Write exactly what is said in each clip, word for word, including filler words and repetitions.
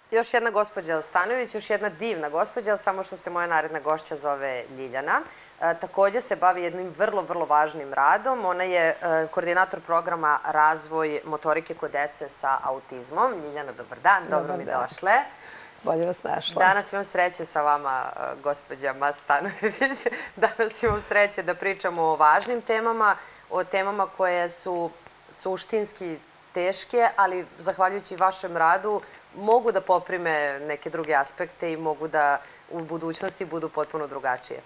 još jedna gospođa Stanojević, još jedna divna gospođa, samo što se moja naredna gošća zove Ljiljana. Takođe se bavi jednim vrlo, vrlo važnim radom. Ona je koordinator programa Razvoj motorike kod dece sa autizmom. Ljiljana, dobar dan, dobro mi došle. Bolje vas našla. Danas imam sreće sa vama, gospođa Stanojević. Danas imam sreće da pričamo o važnim temama, o temama koje su suštinski teške, ali zahvaljujući vašem radu mogu da poprime neke druge aspekte i mogu da u budućnosti budu potpuno drugačije.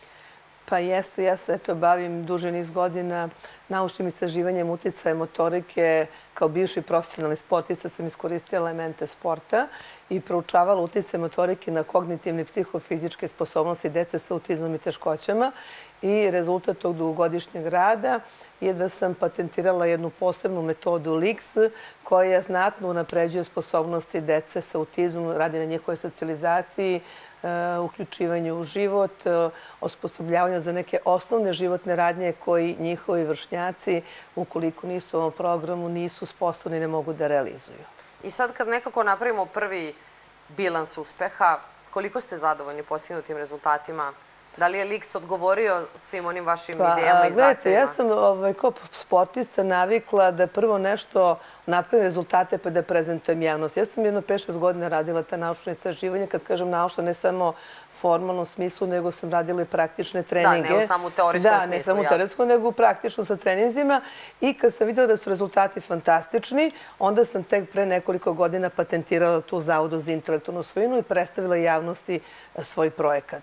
Pa jeste, ja se eto bavim duže niz godina naučnim istraživanjem uticaja motorike. Kao bivši profesionalni sportista sam iskoristila elemente sporta i proučavala uticaj motorike na kognitivne i psihofizičke sposobnosti dece sa autizmom i teškoćama. I rezultat tog dugogodišnjeg rada je da sam patentirala jednu posebnu metodu L I X koja znatno unapređuje sposobnosti dece sa autizmom, radi na njihovoj socijalizaciji, uključivanju u život, osposobljavanju za neke osnovne životne radnje koji njihovi vršnjaci, ukoliko nisu u ovom programu, nisu sposobni, ne mogu da realizuju. I sad kad nekako napravimo prvi bilans uspeha, koliko ste zadovoljni postignutim rezultatima? Da li je L I X odgovorio svim onim vašim idejama i zahtevima? Gledajte, ja sam kao sportista navikla da prvo nešto napravim rezultate pa da prezentujem javnost. Ja sam jedno pet šest godina radila ta naučna istraživanja. Kad kažem naučna, ne samo u formalnom smislu, nego sam radila i praktične treninge. Da, ne samo u teorijskom smislu. Da, ne samo u teorijskom, nego praktično sa treninzima. I kad sam videla da su rezultati fantastični, onda sam tek pre nekoliko godina patentirala tu Zavodu za intelektualnu svojinu i predstavila javnosti svoj projekat.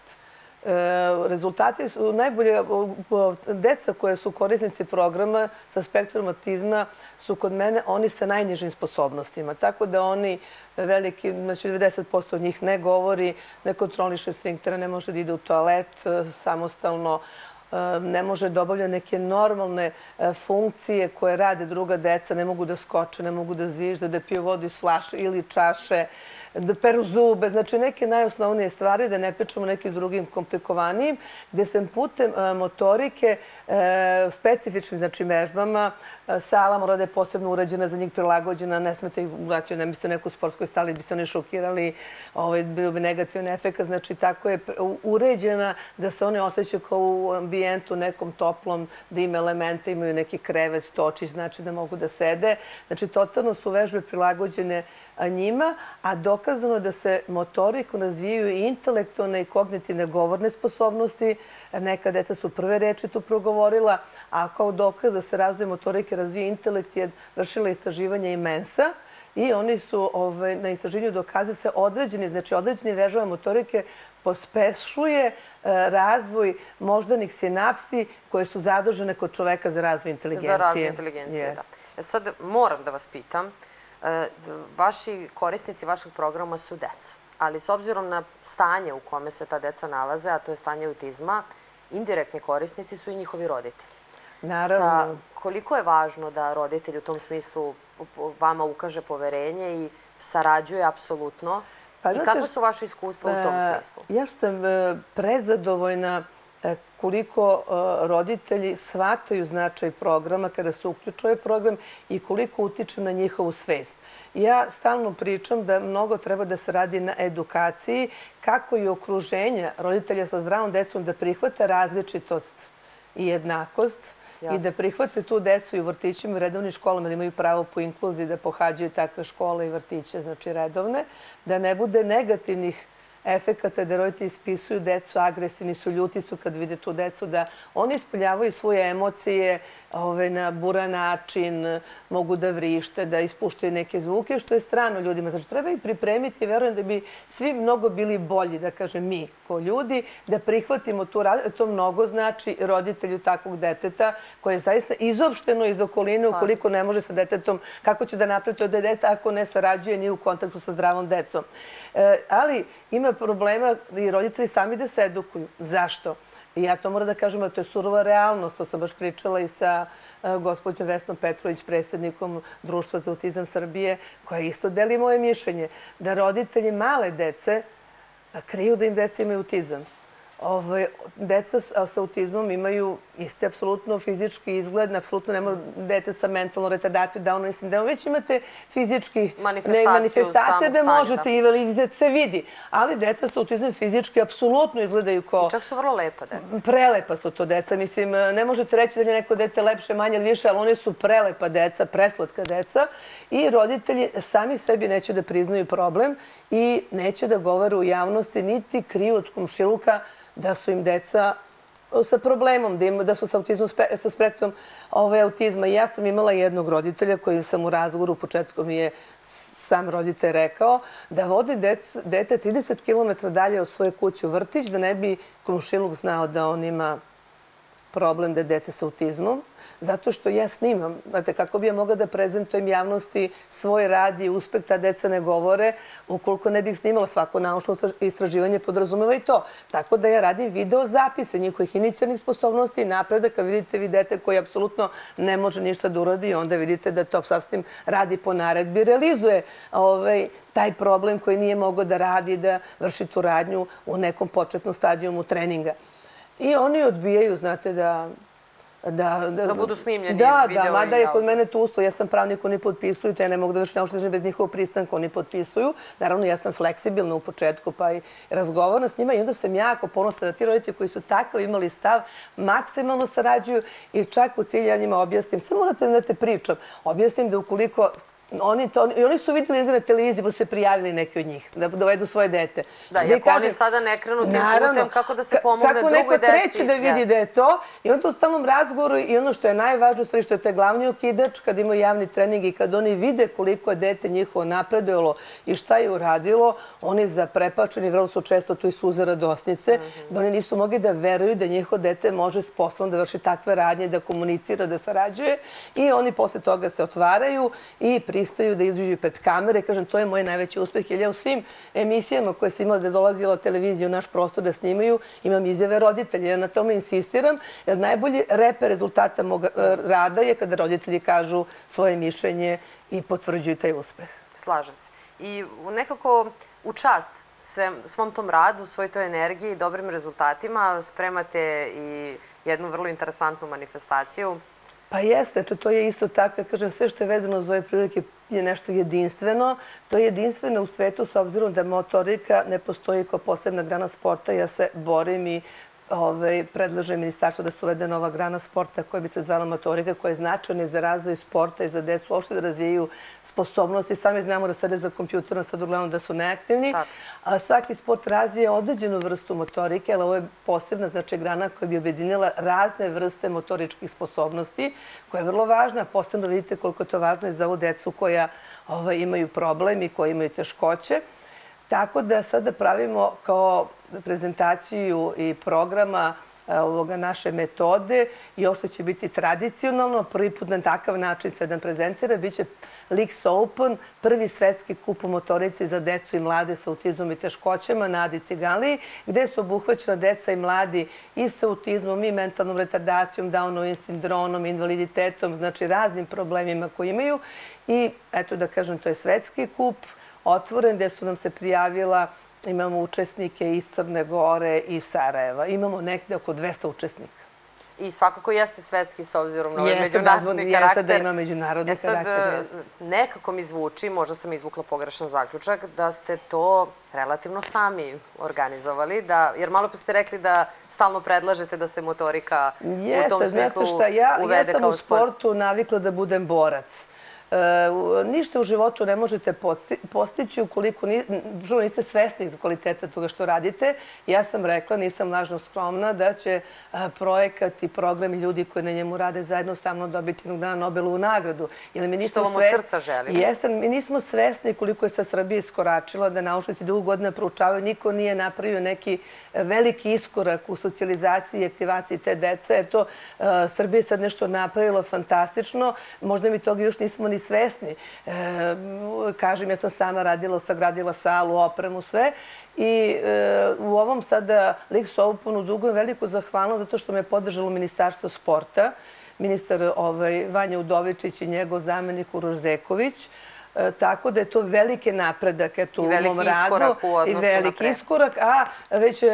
Rezultati su najbolje. Deca koje su korisnici programa sa spektrom autizma su kod mene oni sa najnižim sposobnostima. Tako da oni veliki, znači devedeset posto od njih ne govori, ne kontroliše sfinktere, ne može da ide u toalet samostalno, ne može da obavlja neke normalne funkcije koje rade druga deca, ne mogu da skoče, ne mogu da zvižde, da piju vodu iz flaše ili čaše, da peru zube, znači neke najosnovnije stvari, da ne pričamo nekim drugim komplikovanijim, gde sam putem motorike specifičnim, znači vežbama, sala mora da je posebno urađena, za njih prilagođena, ne smete ih ugledati, ne mislite u nekoj sportskoj stali, bi se oni šokirali, bio bi negativan efekt, znači tako je uređena da se oni osjećaju kao u ambijentu nekom toplom, da ima elemente, imaju neki krevet, stočić, znači da mogu da sede. Znači, totalno su vežbe prilagođene njima, a dokazano je da se motoriku razvijaju i intelektualne i kognitivne govorne sposobnosti. Neka deca su prve reči tu progovorila, a kao dokaz da se razvoj motorike razvija intelekt je vršila istraživanje i Mensa i oni su na istraživanju dokazali se određeni, znači određeni vežbama motorike pospešuje razvoj moždanih sinapsi koje su zadužene kod čoveka za razvoj inteligencije. Za razvoj inteligencije, da. Sad moram da vas pitam, vaši korisnici vašeg programa su deca, ali s obzirom na stanje u kome se ta deca nalaze, a to je stanje autizma, indirektni korisnici su i njihovi roditelji. Naravno. Koliko je važno da roditelj u tom smislu vama ukaže poverenje i sarađuje apsolutno? I kako su vaše iskustva u tom smislu? Ja sam prezadovoljna koliko roditelji shvataju značaj programa kada se uključuje ovaj program i koliko utiče na njihovu svest. Ja stalno pričam da mnogo treba da se radi na edukaciji kako i okruženja roditelja sa zdravom decom da prihvate različitost i jednakost i da prihvate tu decu i u vrtićima i redovnim školama, da imaju pravo po inkluziji da pohađaju takve škole i vrtiće, znači redovne, da ne bude negativnih efekata da roditelji ispisuju decu, agresivni su, ljuti su kad vide tu decu, da oni ispoljavaju svoje emocije na buran način, mogu da vrište, da ispuštaju neke zvuke, što je strano ljudima. Znači, treba ih pripremiti, verujem da bi svi mnogo bili bolji, da kažem mi, ko ljudi, da prihvatimo tu razliku. To mnogo znači roditelju takvog deteta koje je zaista izopšteno iz okoline, ukoliko ne može sa detetom, kako će da napravi to dete ako ne sarađuje ni u kontaktu sa zdravom decom. Ali ima problema i roditelji sami da se edukuju. Zašto? I ja to moram da kažem, to je surova realnost. To sam baš pričala i sa gospođom Vesnom Petrović, predsjednikom Društva za autizam Srbije, koja isto deli moje mišljenje, da roditelji male dece kriju da im deca imaju autizam. Deca sa autizmom imaju isti apsolutno fizički izgled, apsolutno nema dete sa mentalnom retardacijom, Downovim sindromom, već imate fizički manifestacije da možete, invaliditet se vidi. Ali deca sa autizmom fizički apsolutno izgledaju kao... I čak su vrlo lepa deca. Prelepa su to deca. Mislim, ne možete reći da je neko dete lepše, manje ili više, ali oni su prelepa deca, preslatka deca i roditelji sami sebi neće da priznaju problem i neće da govore u javnosti, niti kriju od komšiluka da su im deca sa problemom, da su sa autizmom, sa spektrom autizma. Ja sam imala jednog roditelja koji sam u razgovoru, u početku mi je sam roditelj rekao da vodi dete trideset kilometara dalje od svoje kuće u vrtić, da ne bi komšiluk znao da on ima problem da je dete sa autizmom, zato što ja snimam. Znate, kako bi ja mogla da prezentujem javnosti svoj rad i uspeh, ta deca ne govore, ukoliko ne bih snimala. Svako naučno istraživanje podrazumeva i to. Tako da ja radim video zapise njihovih inicijalnih sposobnosti i napreda. Kad vidite vi dete koji apsolutno ne može ništa da uradi, onda vidite da to sasvim radi po naredbi, realizuje taj problem koji nije mogao da radi, da vrši tu radnju u nekom početnom stadijumu treninga. I oni odbijaju, znate, da... Da budu snimljeni video i audio. Da, da, mada je kod mene tu usto. Ja sam pravnik, oni potpisuju, te ja ne mogu da vršim naučno istraživanje bez njihovog pristanka, oni potpisuju. Naravno, ja sam fleksibilna u početku, pa i razgovaram s njima i onda sam jako ponosna da ti roditelji koji su takav imali stav, maksimalno sarađuju i čak u cilju ja njima objasnim. Samo morate da te pričam. Objasnim da ukoliko... I oni su vidjeli na televiziji, pa su se prijavili neki od njih, da dovedu svoje dete. Da, i ako oni sada ne krenu tim putem, kako da se pomogne drugoj deci. Kako neko treći da vidi da je to. I onda u stalnom razgovoru i ono što je najvažnije, što je taj glavni okidač, kad imaju javni trening i kad oni vide koliko je dete njihovo napredujelo i šta je uradilo, oni zaprepačeni, vrlo su često tu i suze radosnice, da oni nisu mogli da veruju da njihovo dete može sposobno da vrši takve radnje, da komunicira, da sarađuje i oni posle toga se otvaraju i pristaju da izađu pred kamere. Kažem, to je moj najveći uspeh. Jer ja u svim emisijama koje sam imala da je dolazila televizija u naš prostor da snimaju, imam izjave roditelja. Ja na tome insistiram, jer najbolji reper rezultata mog rada je kada roditelji kažu svoje mišljenje i potvrđuju taj uspeh. Slažem se. I nekako u čast svom tom radu, svoj toj energiji i dobrim rezultatima spremate i jednu vrlo interesantnu manifestaciju. Pa jeste, to je isto tako. Kažem, sve što je vezano za ove prilike je nešto jedinstveno. To je jedinstveno u svetu s obzirom da motorika ne postoji kao posebna grana sporta. Ja se borim i predlažem ministarstvo da se uvede nova grana sporta koja bi se zvala motorika, koja je značajna za razvoj sporta i za decu, uopšte da razvijaju sposobnosti. Sami znamo da sede za kompjuterom, sad uglavnom da su neaktivni. Svaki sport razvija određenu vrstu motorike, ali ovo je posebna grana koja bi objedinila razne vrste motoričkih sposobnosti, koja je vrlo važna. Posebno vidite koliko je to važno i za ovu decu koja imaju problem i koja imaju teškoće. Tako da sada pravimo kao prezentaciju i programa ovoga naše metode i ovo što će biti tradicionalno, prvi put na takav način se dan prezentira, bit će Lix Open, prvi svetski kup u motorici za decu i mlade sa autizmom i teškoćama na Adi Ciganliji, gde su obuhvaćena deca i mladi i sa autizmom i mentalnom retardacijom, Downovim sindromom, invaliditetom, znači raznim problemima koje imaju. I eto da kažem, to je svetski kup, otvoren, gde su nam se prijavila, imamo učesnike iz Crne Gore i Sarajeva. Imamo nekde oko dvesta učesnika. I svakako jeste svetski s obzirom na ovaj međunarodni karakter. Jeste da ima međunarodni karakter. Nekako mi zvuči, možda sam izvukla pogrešan zaključak, da ste to relativno sami organizovali, jer malo pa ste rekli da stalno predlažete da se motorika u tom smislu uvede kao sport. Ja sam u sportu navikla da budem borac. Ništa u životu ne možete postići ukoliko niste svesni kvaliteta toga što radite. Ja sam rekla, nisam lažno skromna, da će projekat i program i ljudi koji na njemu rade zajedno stavno dobiti jednog dana Nobelovu nagradu. Što vam od srca želimo. Jeste, mi nismo svesni koliko je sa Srbije iskoračila, da naučnici dugo godina proučavaju. Niko nije napravio neki veliki iskorak u socijalizaciji i aktivaciji te dece. Eto, Srbija je sad nešto napravila fantastično. Možda mi toga još nismo ni svesni. Kažem, ja sam sama radila, sagradila salu, opremu, sve. I u ovom sada Lix Openu dugujem veliku zahvalnost zato što me podržalo Ministarstvo sporta, ministar Vanja Udovičić i njegov zamenik Uroš Zeković. tako da je to veliki napredak u mom radu. I veliki iskorak, a već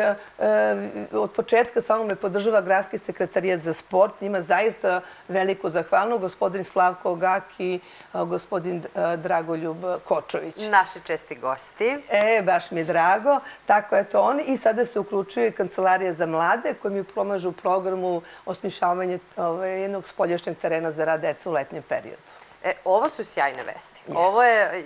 od početka samo me podržava Gradski sekretarijat za sport. Njima zaista veliko zahvalno. Gospodin Slavko Gak i gospodin Dragoljub Kočović. Naši česti gosti. E, baš mi je drago. Tako je to oni. I sada se uključuje i Kancelarija za mlade koji mi pomažu u programu osmišljavanja jednog spoljašnjeg terena za rad deca u letnjem periodu. E, ovo su sjajne vesti. Ovo je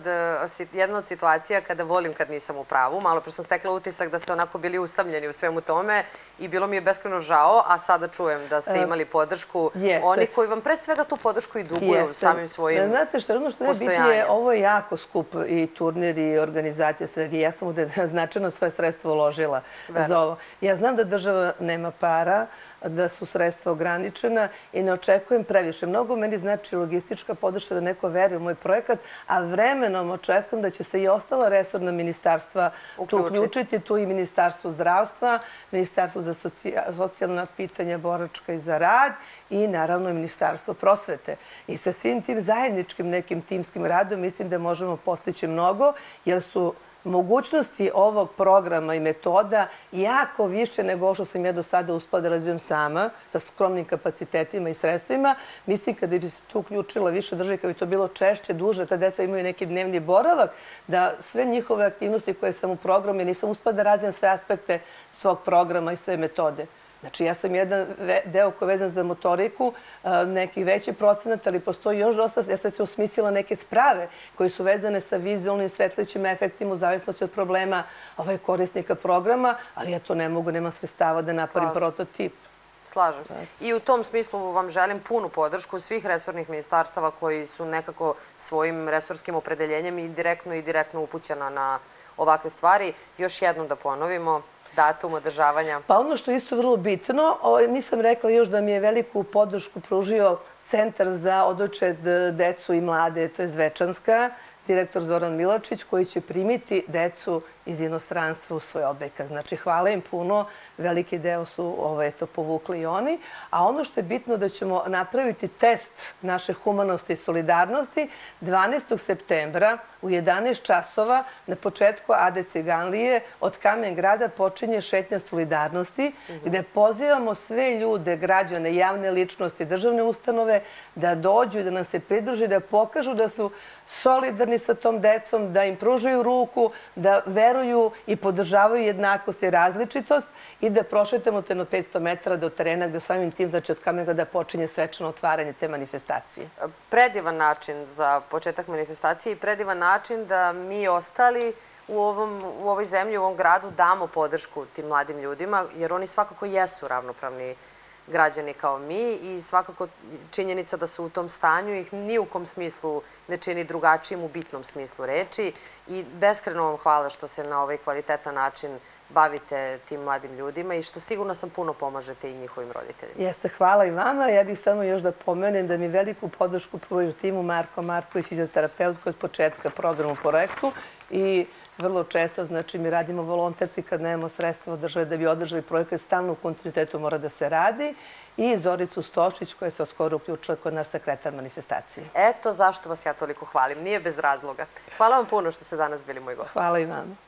jedna od situacija kada volim kad nisam u pravu. Malo pre sam stekla utisak da ste onako bili usamljeni u svemu tome i bilo mi je beskrajno žao, a sada čujem da ste imali podršku onih koji vam pre svega tu podršku i duguju samim svojim postojanjem. Znate što je ono što je bitnije, ovo je jako skup i turnir i organizacija svega. Ja sam ovdje značajno svoje sredstvo uložila za ovo. Ja znam da država nema para, da su sredstva ograničena i ne očekujem previše. Mnogo meni znači logistička podrška da neko veruje u moj projekat, a vremenom očekujem da će se i ostala resorna ministarstva tu uključiti, tu i Ministarstvo zdravstva, Ministarstvo za socijalna pitanja, boračka i za rad i naravno i Ministarstvo prosvete. I sa svim tim zajedničkim nekim timskim radom mislim da možemo postići mnogo, jer su mogućnosti ovog programa i metoda jako više nego što sam ja do sada uspela da razvijem sama, sa skromnim kapacitetima i sredstvima. Mislim kada bi se tu uključila više država, kada bi to bilo češće, duže, ta deca imaju neki dnevni boravak, da sve njihove aktivnosti koje sam u programu, nisam uspela da razvijem sve aspekte svog programa i sve metode. Znači, ja sam jedan deo koji je vezan za motoriku, neki veći procenat, ali postoji još dosta. Ja sam se osmislila neke sprave koje su vezane sa vizualnim svetlićim efektima u zavisnosti od problema korisnika programa, ali ja to ne mogu, nemam sredstava da napravim prototip. Slažem se. I u tom smislu vam želim punu podršku svih resornih ministarstava koji su nekako svojim resorskim opredeljenjem i direktno i direktno upućena na ovakve stvari. Još jednom da ponovimo, datum održavanja? Pa ono što je isto vrlo bitno, nisam rekla još da mi je veliku podršku pružio Centar za odojčad decu i mlade, to je Zvečanska, direktor Zoran Milačić, koji će primiti decu iz inostranstva u svoj objekat. Znači, hvala im puno, veliki deo su to povukli i oni. A ono što je bitno da ćemo napraviti test naše humanosti i solidarnosti dvanaestog septembra u jedanaest časova na početku Ade Ciganlije od Kamen grada počinje šetnja solidarnosti gde pozivamo sve ljude, građane, javne ličnosti, državne ustanove da dođu i da nam se pridruži, da pokažu da su solidarni sa tom decom, da im pružaju ruku, da veruju i podržavaju jednakost i različitost i da prošetamo te na petsto metara do terena gde samim tim, znači od Kamen grada počinje svečano otvaranje te manifestacije. Predivan način za početak manifestacije i predivan način da mi ostali u ovoj zemlji, u ovom gradu damo podršku tim mladim ljudima, jer oni svakako jesu ravnopravni građani kao mi i svakako činjenica da su u tom stanju ih ni u kom smislu ne čini drugačijim u bitnom smislu reči i beskrajno vam hvala što se na ovaj kvalitetan način bavite tim mladim ljudima i što sigurno sam puno pomažete i njihovim roditeljima. Jeste, hvala i vama. Ja bih samo još da pomenem da mi veliku podršku pruža timu Marko Marković, fizioterapeut od početka programu projektu i vrlo često, znači, mi radimo volonterski kad nemamo sredstva od države da bi održali projekat, stalno u kontinuitetu mora da se radi i Zoricu Stošić koja se skoro uključila kod naš sekretar manifestacije. Eto zašto vas ja toliko hvalim, nije bez razloga. Hvala vam puno što ste danas bili moj gost. Hvala i vama.